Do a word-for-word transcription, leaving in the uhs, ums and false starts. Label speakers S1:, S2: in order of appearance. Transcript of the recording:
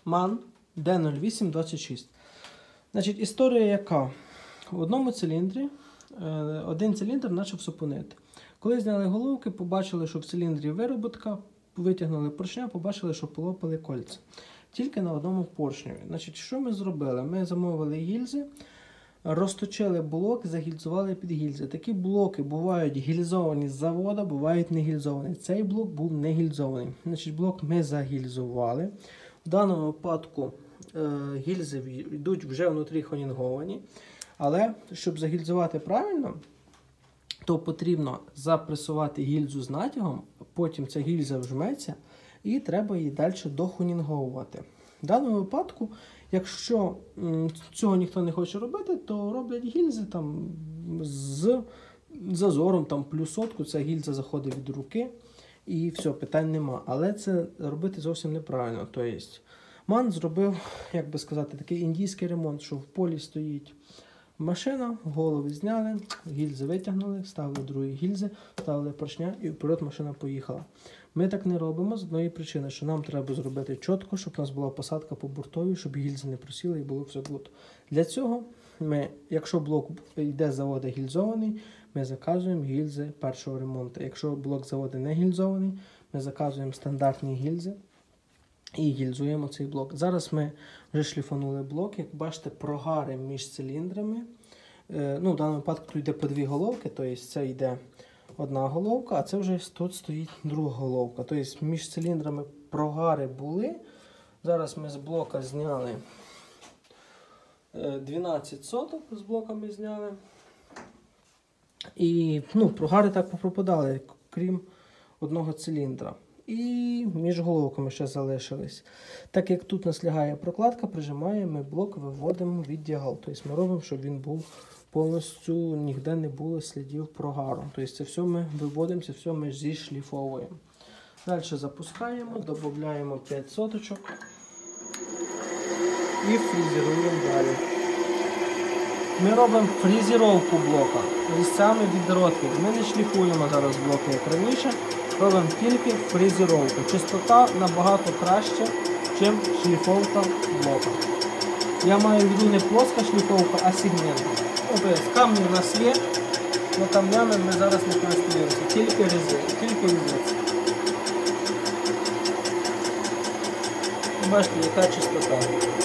S1: ман ді нуль вісім двадцять шість. Значить, історія яка? В одному циліндрі один циліндр почав супонити. Коли зняли головки, побачили, що в циліндрі вироботка, витягнули поршня, побачили, що полопали кольця. Тільки на одному поршневі. Значить, що ми зробили? Ми замовили гільзи, розточили блок, загільзували під гільзи. Такі блоки бувають гільзовані з заводу, бувають не гільзовані. Цей блок був не гільзований. Значить, блок ми загільзували. В даному випадку е, гільзи йдуть вже внутрі хонінговані. Але, щоб загільзувати правильно, то потрібно запресувати гільзу з натягом, потім ця гільза вжметься і треба її далі дохонінговувати. В даному випадку, якщо цього ніхто не хоче робити, то роблять гільзи там з зазором там, плюс сотку, ця гільза заходить від руки і все, питань нема. Але це робити зовсім неправильно. Тобто, ман зробив, як би сказати, такий індійський ремонт, що в полі стоїть машина, голови зняли, гільзи витягнули, вставили другі гільзи, вставили поршня і вперед машина поїхала. Ми так не робимо з одної причини, що нам треба зробити чітко, щоб у нас була посадка по бортовій, щоб гільзи не просіли і було все гуд. Для цього ми, якщо блок йде з заводу гільзований, ми заказуємо гільзи першого ремонту. Якщо блок з заводу не гільзований, ми заказуємо стандартні гільзи і гільзуємо цей блок. Зараз ми вже шліфанули блок. Як бачите, прогари між циліндрами. Е, ну, в даному випадку тут йде по дві головки, тобто це йде одна головка, а це вже тут стоїть друга головка. Тобто між циліндрами прогари були. Зараз ми з блока зняли дванадцять соток, з блока ми зняли. І ну, прогари так попропадали, крім одного циліндра. І між головками ще залишились. Так як тут нас лягає прокладка, прижимаємо, ми блок виводимо від діагал. Тобто ми робимо, щоб він був повністю, ніде не було слідів прогару. Тобто це все ми виводимо, це все ми зішліфовуємо. Далі запускаємо, додаємо п'ять соточок і фрезеруємо далі. Ми робимо фрезеровку блока місцями від ротків. Ми не шліфуємо зараз блоки, як раніше. Робимо тільки фрезеровку. Чистота набагато краще, ніж шліфовка блока. Я маю в виду не плоска шліфовка, а сегментна. Тобто камні у нас є, але камнями ми зараз не користуємося. Тільки резин, тільки резин. Бачите, яка чистота.